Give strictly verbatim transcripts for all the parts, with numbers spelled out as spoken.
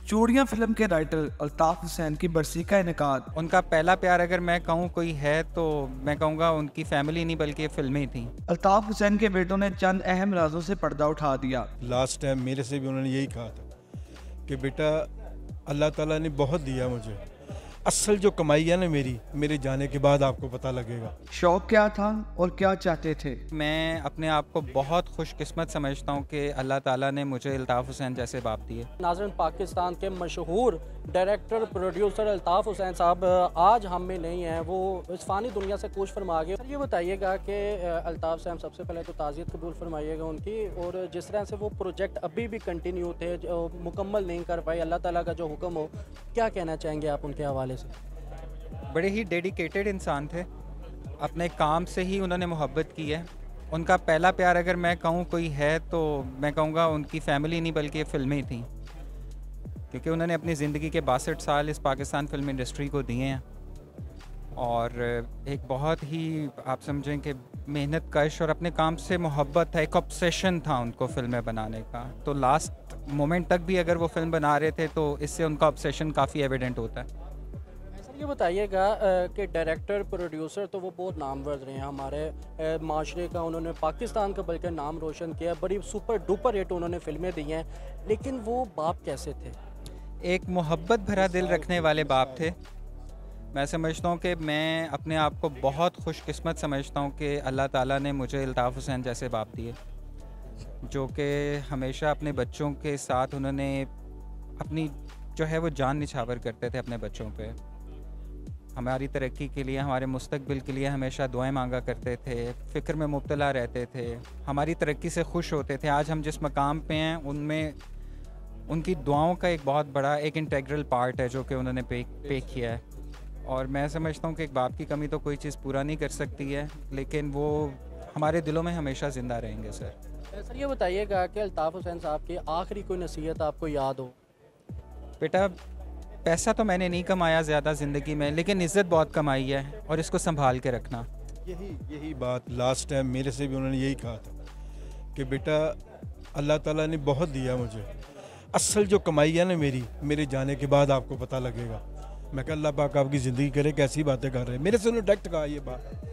चूड़ियां फिल्म के राइटर अल्ताफ हुसैन की बरसी का इनेकाद। उनका पहला प्यार अगर मैं कहूँ कोई है तो मैं कहूँगा उनकी फैमिली नहीं बल्कि फिल्में ही थी। अल्ताफ हुसैन के बेटों ने चंद अहम राजों से पर्दा उठा दिया। लास्ट टाइम मेरे से भी उन्होंने यही कहा था कि बेटा अल्लाह ताला ने बहुत दिया मुझे, असल जो कमाई है ना मेरी मेरे जाने के बाद आपको पता लगेगा। शौक क्या था और क्या चाहते थे? मैं अपने आप को बहुत खुशकिस्मत समझता हूँ कि अल्लाह ताला ने मुझे अल्ताफ़ हुसैन जैसे बाप दिए। नाज़रीन, पाकिस्तान के मशहूर डायरेक्टर प्रोड्यूसर अल्ताफ़ हुसैन साहब आज हम में नहीं हैं, वो इस फ़ानी दुनिया से कूच फरमा गए। ये बताइएगा कि अल्ताफ़ साहब, सबसे पहले तो ताज़ियत कबूल फरमाइएगा उनकी, और जिस तरह से वो प्रोजेक्ट अभी भी कंटिन्यू थे, जो मुकम्मल नहीं कर पाए, अल्लाह ताला का जो हुक्म हो, क्या कहना चाहेंगे आप उनके हवाले से? बड़े ही डेडिकेटेड इंसान थे, अपने काम से ही उन्होंने मोहब्बत की है। उनका पहला प्यार अगर मैं कहूँ कोई है तो मैं कहूँगा उनकी फैमिली नहीं बल्कि फिल्में ही थी, क्योंकि उन्होंने अपनी ज़िंदगी के बासठ साल इस पाकिस्तान फिल्म इंडस्ट्री को दिए हैं और एक बहुत ही आप समझें कि मेहनत कश और अपने काम से मोहब्बत था, एक ऑब्सेशन था उनको फिल्में बनाने का। तो लास्ट मोमेंट तक भी अगर वो फिल्म बना रहे थे तो इससे उनका ऑब्सेशन काफ़ी एविडेंट होता है। ये बताइएगा कि डायरेक्टर प्रोड्यूसर तो वो बहुत नामवर रहे हैं हमारे माशरे का, उन्होंने पाकिस्तान का बल्कि नाम रोशन किया, बड़ी सुपर डुपर हिट उन्होंने फिल्में दी हैं, लेकिन वो बाप कैसे थे? एक मोहब्बत भरा दिल रखने वाले बाप थे। मैं समझता हूँ कि मैं अपने आप को बहुत खुशकिस्मत समझता हूँ कि अल्लाह ताला ने मुझे अल्ताफ़ हुसैन जैसे बाप दिए, जो कि हमेशा अपने बच्चों के साथ उन्होंने अपनी जो है वो जान निछावर करते थे अपने बच्चों पे। हमारी तरक्की के लिए, हमारे मुस्तकबिल के लिए हमेशा दुआएं मांगा करते थे, फ़िक्र में मुब्तला रहते थे, हमारी तरक्की से खुश होते थे। आज हम जिस मकाम पे हैं उनमें उनकी दुआओं का एक बहुत बड़ा एक इंटेग्रल पार्ट है जो कि उन्होंने पे पे किया है। और मैं समझता हूँ कि एक बाप की कमी तो कोई चीज़ पूरा नहीं कर सकती है, लेकिन वो हमारे दिलों में हमेशा ज़िंदा रहेंगे। सर सर ये बताइएगा कि अल्ताफ़ हुसैन साहब की आखिरी कोई नसीहत आपको याद हो? बेटा, पैसा तो मैंने नहीं कमाया ज़्यादा ज़िंदगी में, लेकिन इज़्ज़त बहुत कमाई है और इसको संभाल के रखना। यही यही बात लास्ट टाइम मेरे से भी उन्होंने यही कहा था कि बेटा अल्लाह ताला ने बहुत दिया मुझे, असल जो कमाई है ना मेरी मेरे जाने के बाद आपको पता लगेगा। मैं कहा अल्लाह पाक आपकी ज़िंदगी करे, कैसी बातें कर रहे हैं, मेरे से उन्होंने डायरेक्ट कहा ये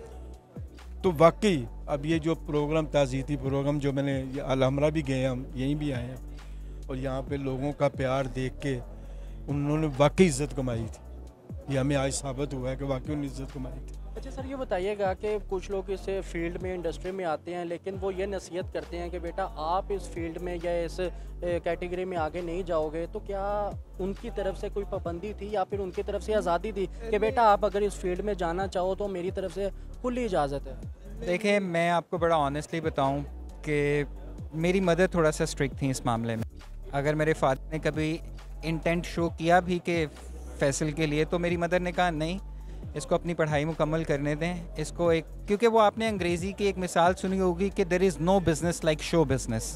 बात। तो वाकई अब ये जो प्रोग्राम ताज़ीती प्रोग्राम जो मैंने अलहमरा भी गए, हम यहीं भी आए हैं और यहाँ पे लोगों का प्यार देख के उन्होंने वाकई इज़्ज़त कमाई थी। ये हमें आज साबित हुआ है कि वाकई उन्होंने इज़्ज़त कमाई थी। अच्छा सर ये बताइएगा कि कुछ लोग इस फील्ड में, इंडस्ट्री में आते हैं, लेकिन वो ये नसीहत करते हैं कि बेटा आप इस फील्ड में या इस कैटेगरी में आगे नहीं जाओगे, तो क्या उनकी तरफ से कोई पाबंदी थी या फिर उनकी तरफ से आज़ादी थी कि बेटा आप अगर इस फील्ड में जाना चाहो तो मेरी तरफ से खुली इजाज़त है? देखिए, मैं आपको बड़ा ऑनेस्टली बताऊं कि मेरी मदर थोड़ा सा स्ट्रिक्ट थी इस मामले में। अगर मेरे फादर ने कभी इंटेंट शो किया भी कि फैसल के लिए, तो मेरी मदर ने कहा नहीं, इसको अपनी पढ़ाई मुकम्मल करने दें, इसको एक, क्योंकि वो आपने अंग्रेज़ी की एक मिसाल सुनी होगी कि there is no business like show business,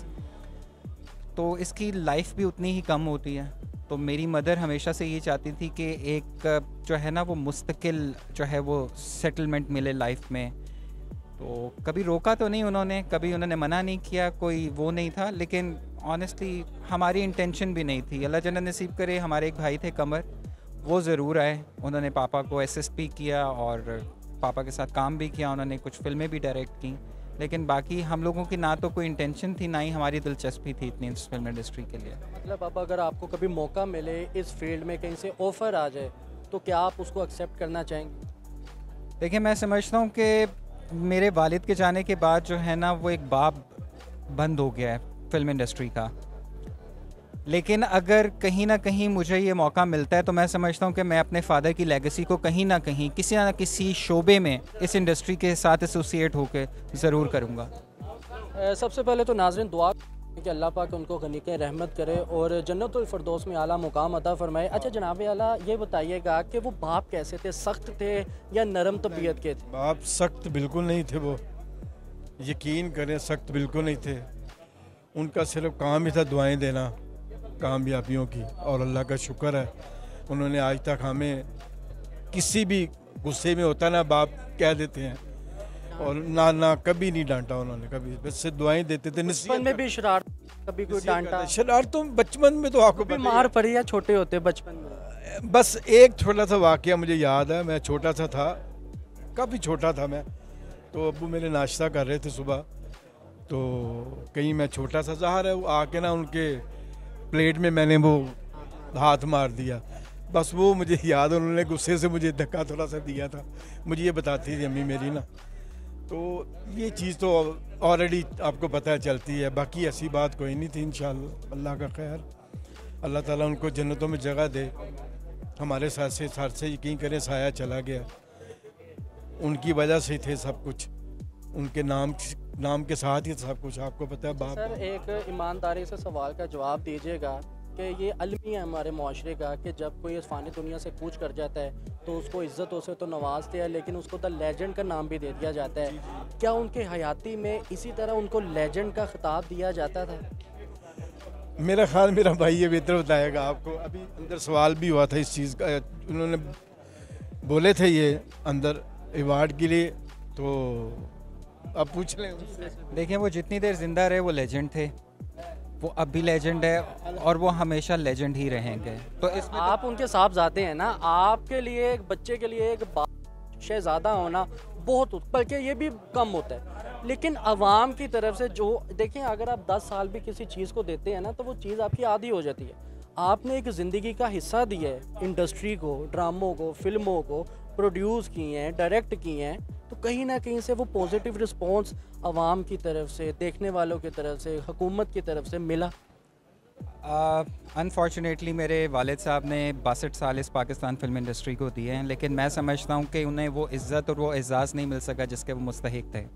तो इसकी लाइफ भी उतनी ही कम होती है। तो मेरी मदर हमेशा से ये चाहती थी कि एक जो है ना वो मुस्तकिल जो है वो सेटलमेंट मिले लाइफ में। तो कभी रोका तो नहीं उन्होंने, कभी उन्होंने मना नहीं किया, कोई वो नहीं था, लेकिन ऑनेस्टली हमारी इंटेंशन भी नहीं थी। अल्लाह जन्नत नसीब करे, हमारे एक भाई थे कमर, वो ज़रूर आए, उन्होंने पापा को असिस्ट किया और पापा के साथ काम भी किया, उन्होंने कुछ फिल्में भी डायरेक्ट की, लेकिन बाकी हम लोगों की ना तो कोई इंटेंशन थी ना ही हमारी दिलचस्पी थी इतनी इस फिल्म इंडस्ट्री के लिए। मतलब अब अगर आपको कभी मौका मिले इस फील्ड में, कहीं से ऑफ़र आ जाए, तो क्या आप उसको एक्सेप्ट करना चाहेंगे? देखिए, मैं समझता हूँ कि मेरे वालिद के जाने के बाद जो है ना वो एक बाब बंद हो गया है फिल्म इंडस्ट्री का, लेकिन अगर कहीं ना कहीं मुझे ये मौका मिलता है तो मैं समझता हूँ कि मैं अपने फादर की लेगेसी को कहीं ना कहीं किसी ना किसी शोबे में इस इंडस्ट्री के साथ एसोसिएट होकर ज़रूर करूँगा। सबसे पहले तो नाज़रीन दुआ कि अल्लाह पाक उनको गनीक़ रहमत करे और जन्नतुल फ़िरदौस में आला मुकाम अता फ़रमाए। अच्छा जनाब आला, ये बताइएगा कि वो बाप कैसे थे, सख्त थे या नरम तबीयत के थे? बाप सख्त बिल्कुल नहीं थे, वो यकीन करें सख्त बिल्कुल नहीं थे। उनका सिर्फ काम ही था दुआएं देना कामयाबियों की, और अल्लाह का शुक्र है उन्होंने आज तक हमें किसी भी गुस्से में होता ना बाप कह देते हैं, और ना ना कभी नहीं डांटा उन्होंने, कभी बस दुआएं देते थे, नसीहत में भी शरारत कभी कोई डांटा? शरारत तो बचपन में तो आपको कभी पता ही मार है। पड़ी या छोटे होते बचपन में? बस एक छोटा सा वाकया मुझे याद है, मैं छोटा सा था, काफ़ी छोटा था मैं, तो अब्बू मेरे नाश्ता कर रहे थे सुबह, तो कहीं मैं छोटा सा ज़ाहिर है वो आके ना उनके प्लेट में मैंने वो हाथ मार दिया। बस वो मुझे याद है, उन्होंने गुस्से से मुझे धक्का थोड़ा सा दिया था। मुझे ये बताती थी अम्मी मेरी ना, तो ये चीज़ तो ऑलरेडी आपको पता है चलती है। बाकी ऐसी बात कोई नहीं थी। इंशाअल्लाह अल्लाह का खैर, अल्लाह ताला उनको जन्नतों में जगह दे। हमारे साथ से साथ से यकीन करें साया चला गया, उनकी वजह से थे सब कुछ, उनके नाम नाम के साथ ही सब कुछ। आपको पता है बाप। सर एक ईमानदारी से सवाल का जवाब दीजिएगा कि ये अलमी है हमारे माशरे का कि जब कोई इस फ़ानी दुनिया से कूच कर जाता है तो उसको इज़्ज़तों से तो नवाजते हैं, लेकिन उसको द लेजेंड का नाम भी दे दिया जाता है। क्या उनके हयाती में इसी तरह उनको लेजेंड का खिताब दिया जाता था? मेरा ख्याल, मेरा भाई ये बेहतर बताएगा आपको। अभी अंदर सवाल भी हुआ था इस चीज़ का, उन्होंने बोले थे ये अंदर अवार्ड के लिए, तो अब पूछ लें उनसे। देखिए, वो जितनी देर जिंदा रहे वो लेजेंड थे, वो अब भी लेजेंड है और वो हमेशा लेजेंड ही रहेंगे। तो इसमें आप उनके साथ जाते हैं ना, आपके लिए एक बच्चे के लिए एक बाप शहजादा होना बहुत, बल्कि ये भी कम होता है, लेकिन अवाम की तरफ से जो देखें, अगर आप दस साल भी किसी चीज़ को देते हैं ना तो वो चीज़ आपकी आदी हो जाती है। आपने एक ज़िंदगी का हिस्सा दिया है इंडस्ट्री को, ड्रामों को, फिल्मों को प्रोड्यूस किए हैं, डायरेक्ट किए हैं, तो कहीं ना कहीं से वो पॉजिटिव रिस्पॉन्स आवाम की तरफ से, देखने वालों की तरफ से, हुकूमत की तरफ से मिला? अनफॉर्चुनेटली uh, मेरे वालिद साहब ने बासठ साल इस पाकिस्तान फिल्म इंडस्ट्री को दिए हैं, लेकिन मैं समझता हूँ कि उन्हें वो इज़्ज़त और वो एज़ाज़ नहीं मिल सका जिसके वो मुस्तहिक थे।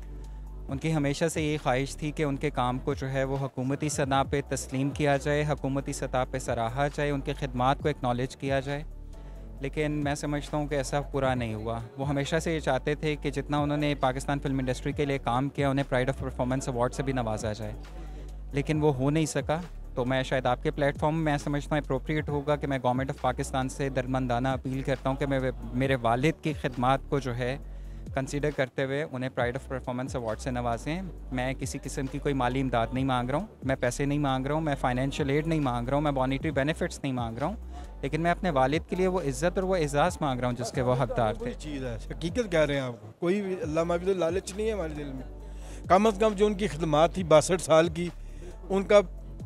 उनकी हमेशा से ये ख्वाहिश थी कि उनके काम को जो है वो हुकूमती सतह पे तस्लीम किया जाए, हुकूमती सतह पे सराहा जाए, उनके खिदमात को एक्नॉलेज किया जाए, लेकिन मैं समझता हूँ कि ऐसा पूरा नहीं हुआ। वो हमेशा से ये चाहते थे कि जितना उन्होंने पाकिस्तान फिल्म इंडस्ट्री के लिए काम किया उन्हें प्राइड ऑफ परफॉर्मेंस अवार्ड से भी नवाजा जाए, लेकिन वो हो नहीं सका। तो मैं शायद आपके प्लेटफॉर्म में मैं समझता हूँ अप्रोप्रिएट होगा कि मैं गवर्नमेंट ऑफ पाकिस्तान से दरमंदाना अपील करता हूँ कि मैं मेरे वालिद की खिदमात को जो है कंसीडर करते हुए उन्हें प्राइड ऑफ परफॉर्मेंस अवार्ड से नवाजें। मैं किसी किस्म की कोई माली इमदाद नहीं मांग रहा हूँ, मैं पैसे नहीं मांग रहा हूँ, मैं फाइनेंशियल एड नहीं मांग रहा हूँ, मैं मॉनिटरी बेनिफिट्स नहीं मांग रहा हूँ, लेकिन मैं अपने वालिद के लिए वो इज़्ज़त और वो एज़ाज़ मांग रहा हूँ जिसके वो हकदार थे। चीज़ है, हकीकत कह रहे हैं आपको, कोई भी अल्लाह माफ़ी तो लालच नहीं है हमारे दिल में। कम अज़ कम जो उनकी खिदमात थी बासठ साल की, उनका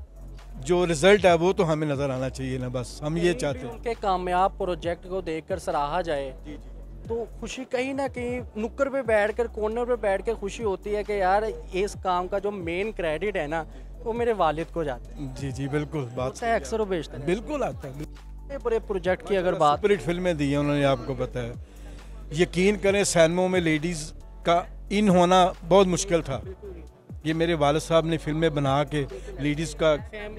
जो रिज़ल्ट है वो तो हमें नज़र आना चाहिए ना, बस हम ये चाहते हैं। उनके कामयाब प्रोजेक्ट को देखकर सराहा जाए तो खुशी कहीं ना कहीं नुक्कड़ पे बैठकर, कॉर्नर पे बैठ कर खुशी होती है कि यार इस काम का जो मेन क्रेडिट है ना वो मेरे वालिद को जाता है। जी जी बिल्कुल, बात है अक्सर वो बेचते हैं। बिल्कुल आता है। ये पूरे प्रोजेक्ट की अगर बात, सुपरहिट फिल्में दी हैं उन्होंने, आपको पता है। यकीन करें सैनमो में लेडीज़ का इन होना बहुत मुश्किल था। ये मेरे वालिद साहब ने फिल्में बना के लेडीज़ का,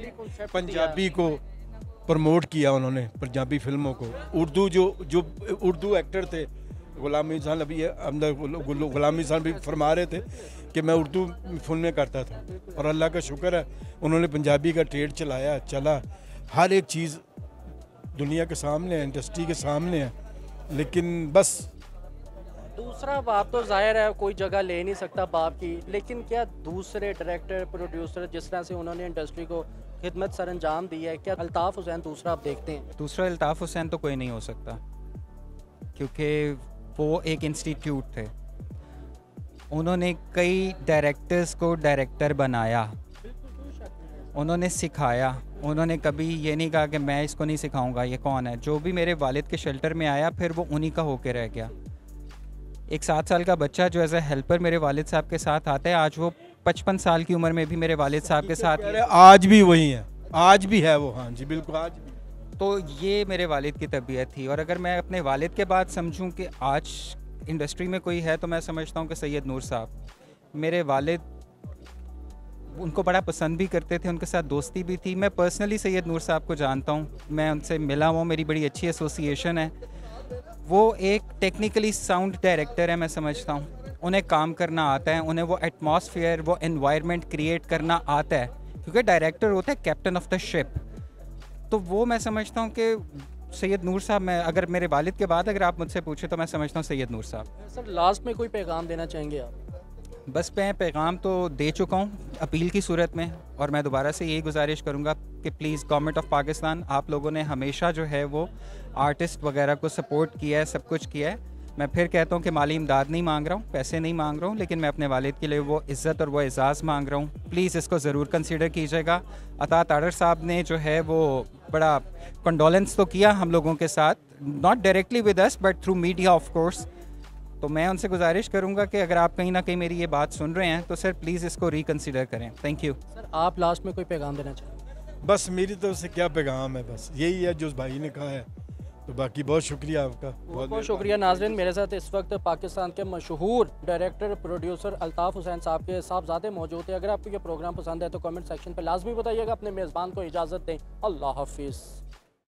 पंजाबी को प्रमोट किया उन्होंने, पंजाबी फिल्मों को। उर्दू जो जो उर्दू एक्टर थे, गुलाम इंसान, अभी अंदर गुलाम इंसान भी फरमा रहे थे कि मैं उर्दू फिल्में करता था, और अल्लाह का शुक्र है उन्होंने पंजाबी का ट्रेड चलाया, चला। हर एक चीज़ दुनिया के सामने है, इंडस्ट्री के सामने है, लेकिन बस दूसरा बाप तो जाहिर है कोई जगह ले नहीं सकता बाप की, लेकिन क्या दूसरे डायरेक्टर, प्रोड्यूसर जिस तरह से उन्होंने इंडस्ट्री को खिदमत सर अंजाम दी है, क्या अल्ताफ़ हुसैन दूसरा आप देखते हैं? दूसरा अल्ताफ़ हुसैन तो कोई नहीं हो सकता, क्योंकि वो एक इंस्टीट्यूट थे। उन्होंने कई डायरेक्टर्स को डायरेक्टर बनाया, उन्होंने सिखाया। उन्होंने कभी ये नहीं कहा कि मैं इसको नहीं सिखाऊंगा, ये कौन है। जो भी मेरे वालिद के शेल्टर में आया फिर वो उन्हीं का होके रह गया। एक सात साल का बच्चा जो एज ए हेल्पर मेरे वालिद साहब के साथ आता है, आज वो पचपन साल की उम्र में भी मेरे वालिद साहब के साथ, आज भी वही है, आज भी है वो। हाँ जी बिल्कुल, आज भी। तो ये मेरे वालिद की तबीयत थी। और अगर मैं अपने वालिद के बाद समझूं कि आज इंडस्ट्री में कोई है तो मैं समझता हूँ कि सैयद नूर साहब। मेरे वालिद उनको बड़ा पसंद भी करते थे, उनके साथ दोस्ती भी थी। मैं पर्सनली सैयद नूर साहब को जानता हूँ, मैं उनसे मिला हूँ, मेरी बड़ी अच्छी एसोसिएशन है। वो एक टेक्निकली साउंड डायरेक्टर है, मैं समझता हूँ। उन्हें काम करना आता है, उन्हें वो एटमॉस्फेयर, वो एनवायरनमेंट क्रिएट करना आता है, क्योंकि डायरेक्टर होता है कैप्टन ऑफ द शिप। तो वो मैं समझता हूँ कि सैयद नूर साहब, मैं अगर मेरे वालिद के बाद अगर आप मुझसे पूछे तो मैं समझता हूँ सैयद नूर साहब। सर लास्ट में कोई पैगाम देना चाहेंगे आप? बस मैं पैगाम तो दे चुका हूँ अपील की सूरत में, और मैं दोबारा से यही गुजारिश करूँगा कि प्लीज़ गवर्नमेंट ऑफ पाकिस्तान, आप लोगों ने हमेशा जो है वो आर्टिस्ट वगैरह को सपोर्ट किया है, सब कुछ किया है। मैं फिर कहता हूँ कि माली इमदाद नहीं मांग रहा हूँ, पैसे नहीं मांग रहा हूँ, लेकिन मैं अपने वालिद के लिए वो इज़्ज़त और वो एज़ाज़ मांग रहा हूँ। प्लीज़ इसको ज़रूर कंसीडर कीजिएगा। अता ताड़र साहब ने जो है वो बड़ा कंडोलेंस तो किया हम लोगों के साथ, not directly with us but through media of course. तो मैं उनसे गुजारिश करूँगा कि अगर आप कहीं ना कहीं मेरी ये बात सुन रहे हैं तो सर प्लीज़ इसको रिकन्सिडर करें। थैंक यू सर, आप लास्ट में कोई पैगाम देना चाहें? बस मेरी तरफ से क्या पैगाम है, बस यही है जो उस भाई ने कहा है। तो बाकी बहुत शुक्रिया आपका, बहुत बहुत शुक्रिया। नाज़रीन, मेरे साथ इस वक्त पाकिस्तान के मशहूर डायरेक्टर प्रोड्यूसर अल्ताफ़ हुसैन साहब के साहबजादे मौजूद हैं। अगर आपको ये प्रोग्राम पसंद है तो कमेंट सेक्शन पर लाजमी बताइएगा। अपने मेज़बान को इजाज़त दें। अल्लाह हाफिज़।